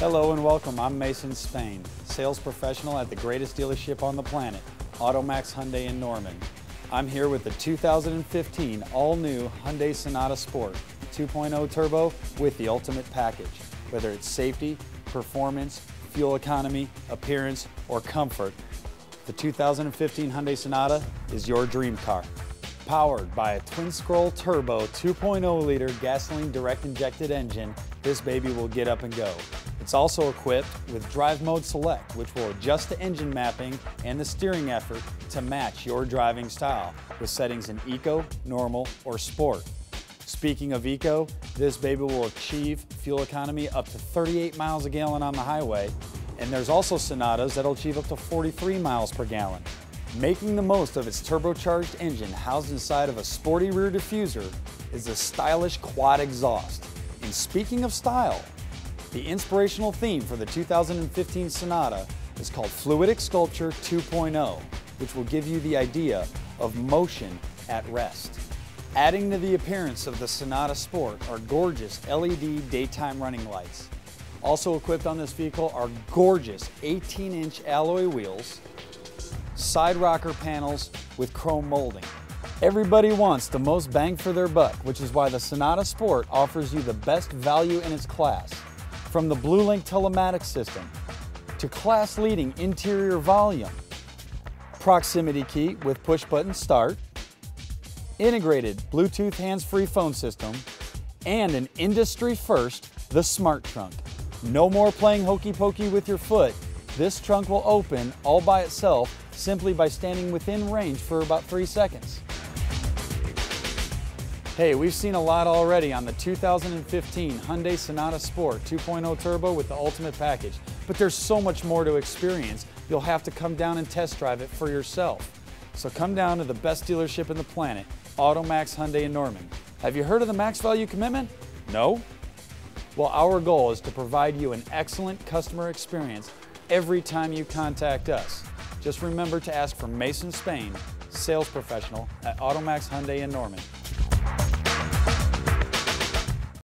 Hello and welcome. I'm Mason Spain, sales professional at the greatest dealership on the planet, Automax Hyundai in Norman. I'm here with the 2015 all-new Hyundai Sonata Sport 2.0 Turbo with the ultimate package. Whether it's safety, performance, fuel economy, appearance, or comfort, the 2015 Hyundai Sonata is your dream car. Powered by a twin-scroll turbo 2.0-liter gasoline direct-injected engine, this baby will get up and go. It's also equipped with Drive Mode Select, which will adjust the engine mapping and the steering effort to match your driving style with settings in Eco, Normal, or Sport. Speaking of Eco, this baby will achieve fuel economy up to 38 miles a gallon on the highway, and there's also Sonatas that'll achieve up to 43 miles per gallon. Making the most of its turbocharged engine housed inside of a sporty rear diffuser is the stylish quad exhaust. And speaking of style, the inspirational theme for the 2015 Sonata is called Fluidic Sculpture 2.0, which will give you the idea of motion at rest. Adding to the appearance of the Sonata Sport are gorgeous LED daytime running lights. Also equipped on this vehicle are gorgeous 18-inch alloy wheels, side rocker panels with chrome molding. Everybody wants the most bang for their buck, which is why the Sonata Sport offers you the best value in its class. From the BlueLink telematics system to class-leading interior volume, proximity key with push-button start, integrated Bluetooth hands-free phone system, and an industry-first, the Smart Trunk. No more playing hokey-pokey with your foot. This trunk will open all by itself simply by standing within range for about 3 seconds. Hey, we've seen a lot already on the 2015 Hyundai Sonata Sport 2.0 Turbo with the ultimate package, but there's so much more to experience. You'll have to come down and test drive it for yourself. So come down to the best dealership in the planet, Automax Hyundai in Norman. Have you heard of the Max Value Commitment? No? Well, our goal is to provide you an excellent customer experience every time you contact us. Just remember to ask for Mason Spain, sales professional at Automax Hyundai in Norman.